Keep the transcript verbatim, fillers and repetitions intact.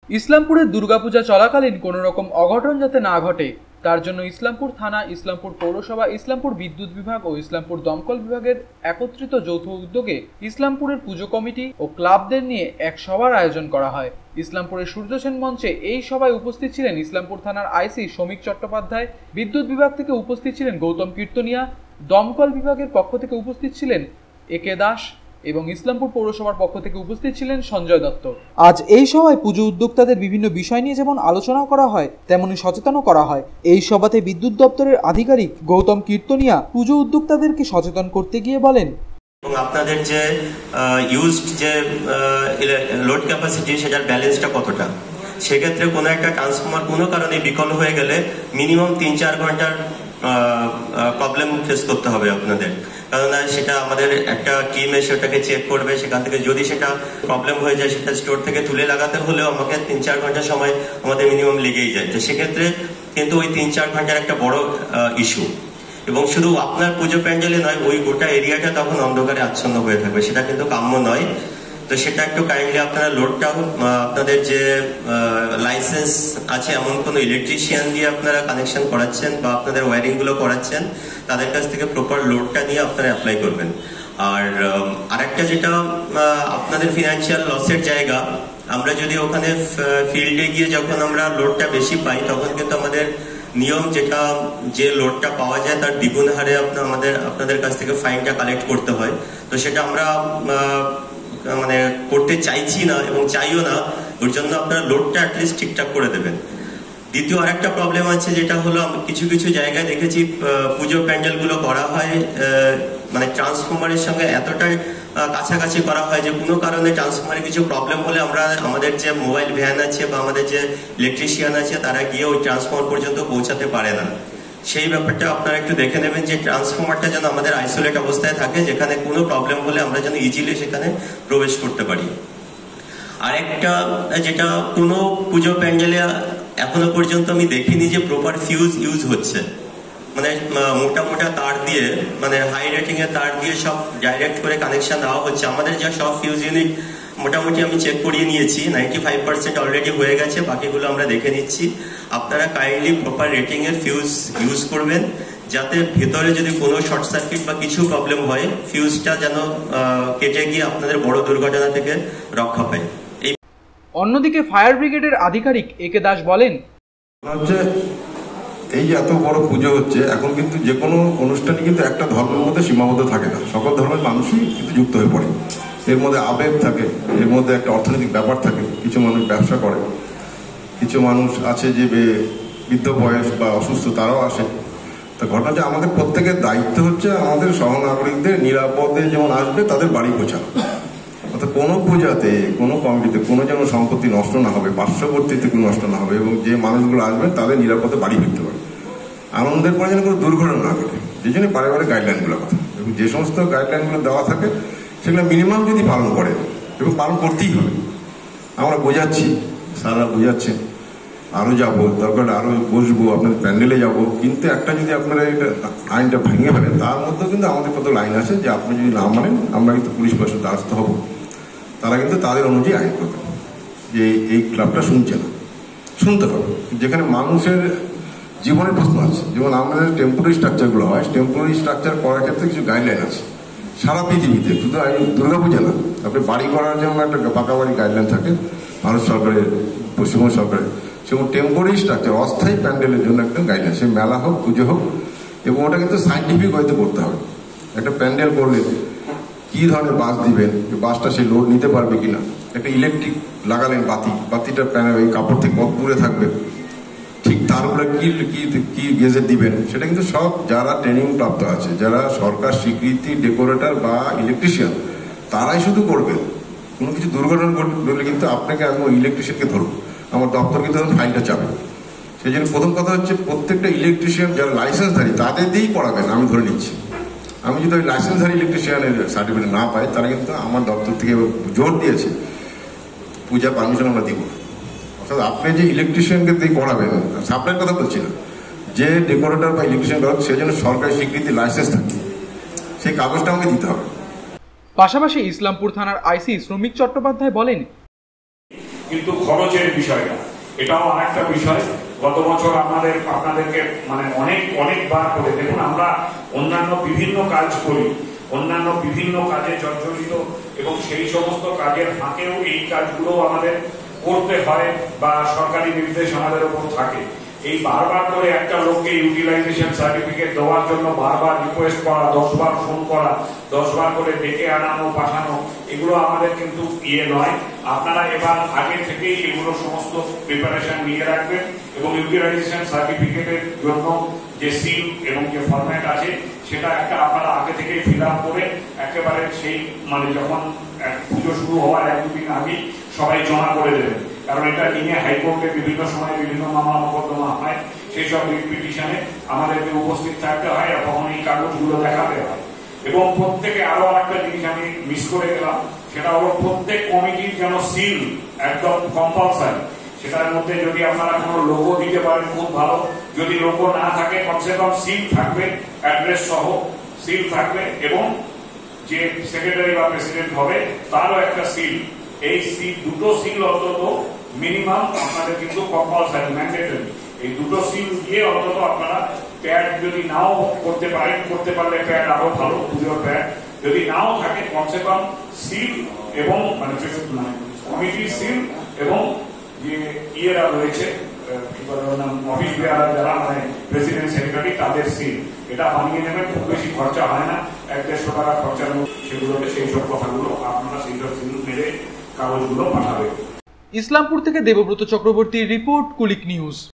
ইসলামপুরে দুর্গাপূজা চলাকালীন কোনো রকম অঘটন যাতে না ঘটে তার জন্য ইসলামপুর থানা, ইসলামপুর পৌরসভা, ইসলামপুর বিদ্যুৎ বিভাগ ও ইসলামপুর দমকল বিভাগের একত্রিত যৌথ উদ্যোগে ইসলামপুরের পুজো কমিটি ও ক্লাবদের নিয়ে এক সভার আয়োজন করা হয়। ইসলামপুরের সূর্য সেন মঞ্চে এই সভায় উপস্থিত ছিলেন ইসলামপুর থানার আইসি শ্রমিক চট্টোপাধ্যায়, বিদ্যুৎ বিভাগ থেকে উপস্থিত ছিলেন গৌতম কীর্তনিয়া, দমকল বিভাগের পক্ষ থেকে উপস্থিত ছিলেন এ কে দাস এবং ইসলামপুর পৌরসভার পক্ষ থেকে উপস্থিত ছিলেন সঞ্জয় দত্ত। আজ এই সভায় পুজো উদ্যোক্তাদের বিভিন্ন বিষয় নিয়ে যেমন আলোচনা করা হয় তেমনি সচেতনও করা হয়। এই সভাতে বিদ্যুৎ দপ্তরের আধিকারিক গৌতম কীর্তনিয়া পুজো উদ্যোক্তাদেরকে সচেতন করতে গিয়ে বলেন, এবং আপনাদের যে ইউজড যে লোড ক্যাপাসিটি সেটার ব্যালেন্সটা কতটা, সেক্ষেত্রে কোনো একটা ট্রান্সফর্মার কোনো কারণে বিকল হয়ে গেলে মিনিমাম তিন চার ঘন্টার প্রবলেম ফেস করতে হবে আপনাদের, কারণ সেটা আমাদের একটা টিম এসে ওটাকে চেক করবে। সেখান থেকে যদি সেটা প্রবলেম হয়ে যায় সেটা স্টোর থেকে তুলে লাগাতে হলেও আমাকে তিন চার ঘন্টা সময় আমাদের মিনিমাম লেগেই যায়। তো সেক্ষেত্রে কিন্তু ওই তিন চার ঘন্টার একটা বড় ইস্যু, এবং শুধু আপনার পুজো প্যান্ডেলে নয়, ওই গোটা এরিয়াটা তখন অন্ধকারে আচ্ছন্ন হয়ে থাকবে, সেটা কিন্তু কাম্য নয়। তো সেটা একটু কাইন্ডলি আপনারা লোডটাও আপনাদের যে লাইসেন্স আছে এমন কোনো ইলেকট্রিশিয়ান দিয়ে আপনারা কানেকশন করাচ্ছেন বা আপনাদের ওয়্যারিং গুলো করাচ্ছেন তাদের কাছ থেকে প্রপার লোডটা নিয়ে আপনারা অ্যাপ্লাই করবেন। আর আরেকটা যেটা আপনাদের ফিনান্সিয়াল লসের জায়গা, আমরা যদি ওখানে ফিল্ডে গিয়ে যখন আমরা লোডটা বেশি পাই তখন কিন্তু আমাদের নিয়ম যেটা, যে লোডটা পাওয়া যায় তার দ্বিগুণ হারে আপনার আমাদের আপনাদের কাছ থেকে ফাইনটা কালেক্ট করতে হয়। তো সেটা আমরা মানে করতে চাইছি না এবং চাইও না, ওর জন্য আপনারা লোডটা অ্যাটলিস্ট ঠিকঠাক করে দেবেন। দ্বিতীয় আরেকটা প্রবলেম আছে, যেটা হলো কিছু কিছু জায়গায় দেখেছি পুজো প্যান্ডেল গুলো করা হয় মানে ট্রান্সফরমারের সঙ্গে এতটাই কাছাকাছি করা হয় যে কোনো কারণে ট্রান্সফরমারে কিছু প্রবলেম হলে আমরা আমাদের যে মোবাইল ভ্যান আছে বা আমাদের যে ইলেকট্রিশিয়ান আছে তারা গিয়ে ওই ট্রান্সফরমার পর্যন্ত পৌঁছাতে পারে না। সেই ব্যাপারটা আপনারা একটু দেখে নেবেন যে ট্রান্সফরমারটা যেন আমাদের আইসোলেট অবস্থায় থাকে, যেখানে কোনো প্রবলেম হলে আমরা যেন ইজিলি সেখানে প্রবেশ করতে পারি। আরেকটা যেটা, কোনো পুজো প্যান্ডেলে এখনো পর্যন্ত আমি দেখিনি যে প্রপার ফিউজ ইউজ হচ্ছে, মানে মোটা মোটা তার দিয়ে, মানে হাই রেটিং এর তার দিয়ে সব ডাইরেক্ট করে কানেকশন দেওয়া হচ্ছে। আমাদের যা সব ফিউজ ইউনিট মোটামুটি আমি চেক করিয়ে নিয়েছি, নাইনটি ফাইভ পার্সেন্ট অলরেডি হয়ে গেছে, বাকিগুলো আমরা দেখে নিচ্ছি। আপনারা কাইন্ডলি প্রপার রেটিং এর ফিউজ ইউজ করবেন, যাতে ভেতরে যদি কোনো শর্ট সার্কিট বা কিছু প্রবলেম হয় ফিউজটা যেন কেটে গিয়ে আপনাদের বড় দুর্ঘটনা থেকে রক্ষা পায়। এই অন্যদিকে ফায়ার ব্রিগেডের আধিকারিক এ কে দাস বলেন, এই যে এত বড় পুজো হচ্ছে, এখন কিন্তু যে কোনো অনুষ্ঠানই কিন্তু একটা ধর্মের মধ্যে সীমাবদ্ধ থাকে না, সকল ধর্মের মানুষই কিন্তু যুক্ত হয়ে পড়ে। এর মধ্যে আবেগ থাকে, এর মধ্যে একটা অর্থনৈতিক ব্যাপার থাকে, কিছু মানুষ ব্যবসা করে, কিছু মানুষ আছে যে বৃদ্ধ বয়স বা অসুস্থ তারাও আসে। তা ঘটনা যে আমাদের প্রত্যেকের দায়িত্ব হচ্ছে আমাদের সহনাগরিকদের নিরাপদে যেমন আসবে তাদের বাড়ি পৌঁছানো। অর্থাৎ কোনো পূজাতে, কোনো কমিটিতে কোনো যেন সম্পত্তি নষ্ট না হবে, পার্শ্ববর্তীতে কোনো নষ্ট না হবে, এবং যে মানুষগুলো আসবেন তাদের নিরাপদে বাড়ি ফিরতে পারে। আনন্দের পরে যেন কোনো দুর্ঘটনা না ঘটে, যে জন্য পারিবারিক গাইডলাইনগুলোর কথা, এবং যে সমস্ত গাইডলাইনগুলো দেওয়া থাকে সেগুলো মিনিমাম যদি পালন করে, এবং পালন করতেই হবে। আমরা বোঝাচ্ছি, স্যাররা বোঝাচ্ছেন, আরো যাবো, দরকার আরো বসবো, আপনাদের প্যান্ডেলে যাবো, কিন্তু একটা যদি আপনারা এটা আইনটা ভেঙে ফেলেন, তার মধ্যেও কিন্তু আমাদের কত লাইন আছে যে আপনি যদি না মানেন আমরা কিন্তু পুলিশ প্রশাসনের দ্বারস্থ হবো। তারা কিন্তু তাদের অনুযায়ী আইন করবে যে এই ক্লাবটা শুনছে না, শুনতে হবে। যেখানে মানুষের জীবনের প্রশ্ন আছে, যেমন আমাদের টেম্পোরারি স্ট্রাকচারগুলো হয়, টেম্পোরারি স্ট্রাকচার করার ক্ষেত্রে কিছু গাইডলাইন আছে সারা পৃথিবীতে, শুধু দুর্গাপূজা না। আপনি বাড়ি করার যেমন একটা পাকা বাড়ি গাইডলাইন থাকে ভারত সরকারের, পশ্চিমবঙ্গ সরকারের, সেরকম টেম্পোরারি স্ট্রাকচার অস্থায়ী প্যান্ডেলের জন্য একটা গাইডলাইন, সে মেলা হোক পুজো হোক, এবং ওটা কিন্তু সাইন্টিফিক ওয়েতে করতে হবে। একটা প্যান্ডেল করলে কি ধরনের বাস দিবেন, বাসটা সে লোড নিতে পারবে কিনা, একটা ইলেকট্রিক লাগালেন বাতি, বাতিটা প্যানেল ওই কাপড় থেকে কত দূরে থাকবে, ঠিক তার উপরে কি কি গেজে দিবেন, সেটা কিন্তু সব যারা ট্রেনিং প্রাপ্ত আছে, যারা সরকার স্বীকৃতি ডেকোরেটর বা ইলেকট্রিশিয়ান, তারাই শুধু করবেন। কোনো কিছু দুর্ঘটনা ঘটলে কিন্তু আপনাকে আমি ওই ইলেকট্রিশিয়ানকে ধরবো, আমার দপ্তর কিন্তু ফাইনটা চাবে। সেই জন্য প্রথম কথা হচ্ছে প্রত্যেকটা ইলেকট্রিশিয়ান যারা লাইসেন্সধারী তাদের দিয়েই করাবেন, আমি ধরে নিচ্ছি। আমি যদি ওই লাইসেন্সধারী ইলেকট্রিশিয়ানের সার্টিফিকেট না পাই, তারা কিন্তু আমার দপ্তর থেকে জোর দিয়েছে পূজা পারমিশন আমরা দিব। অর্থাৎ আপনি যে ইলেকট্রিশিয়ানকে দিয়ে করাবেন, সাপ্লাইয়ের কথা বলছি না, যে ডেকোরেটর বা ইলেকট্রিশিয়ান করাবেন সেই জন্য সরকারি স্বীকৃতি লাইসেন্স থাকে, সেই কাগজটা আমাকে দিতে হবে। পাশাপাশি ইসলামপুর থানার আইসি শ্রমিক চট্টোপাধ্যায় বলেন, কিন্তু খরচের বিষয়টা এটাও আরেকটা বিষয়। গত বছর আপনাদের আপনাদেরকে মানে অনেক অনেকবার করে দেখুন, আমরা অন্যান্য বিভিন্ন কাজ করি, অন্যান্য বিভিন্ন কাজে জর্জরিত, এবং সেই সমস্ত কাজের ফাঁকেও এই কাজগুলো আমাদের করতে হয় বা সরকারি নির্দেশ আমাদের উপর থাকে। এই বারবার করে একটা লোককে ইউটিলাইজেশন সার্টিফিকেট দেওয়ার জন্য বারবার রিকোয়েস্ট করা, দশ বার ফোন করা, দশ বার করে ডেকে আনানো পাঠানো, এগুলো আমাদের কিন্তু ইয়ে নয়। আপনারা এবার আগে থেকেই এগুলো সমস্ত প্রিপারেশন নিয়ে রাখবেন এবং ইউটিলাইজেশন সার্টিফিকেটের জন্য যে সিল এবং যে ফরম্যাট আছে সেটা একটা আপনারা আগে থেকেই ফিল আপ করে একেবারে সেই মানে যখন পুজো শুরু হওয়ার এক দুদিন আগেই সবাই জমা করে দেবেন। কারণ এটা নিয়ে হাইকোর্টে বিভিন্ন সময় বিভিন্ন মামলা মোকদ্দমা হয়, সেই সব পিটিশনে আমাদেরকে উপস্থিত থাকতে হয় এবং এই কাগজগুলো দেখাতে হয়। এবং প্রত্যেকে আরো একটা জিনিস আমি মিস করে গেলাম, সেটা হলো প্রত্যেক কমিটির যেন সিল একদম কম্পালসারি। সেটার মধ্যে যদি আপনারা কোনো লোগো দিতে পারেন খুব ভালো, যদি লোগো না থাকে কমসে কম সিল থাকবে, অ্যাড্রেস সহ সিল থাকবে, এবং যে সেক্রেটারি বা প্রেসিডেন্ট হবে তারও একটা সিল। এই সিল দুটো সিল অন্তত মিনিমাম আপনাদের কিন্তু কম্পালসারি ম্যান্ডেটরি। এই দুটো সিল দিয়ে অন্তত আপনারা প্যাড যদি নাও করতে পারেন, করতে পারলে প্যাড আরো ভালো, পুজোর প্যাড যদি নাও থাকে কমসে কম সিল এবং মানে কমিটির সিল এবং যে ইয়েরা রয়েছে অফিস বেয়ারার যারা মানে প্রেসিডেন্ট সেক্রেটারি তাদের সিল, এটা বানিয়ে নেবেন। খুব বেশি খরচা হয় না, এক দেড়শো টাকা খরচার মধ্যে সেগুলোকে সেই সব কথাগুলো আপনারা সেই সব সিল মেরে কাগজগুলো পাঠাবেন। ইসলামপুর থেকে দেবব্রত চক্রবর্তীর রিপোর্ট, কুলিক নিউজ।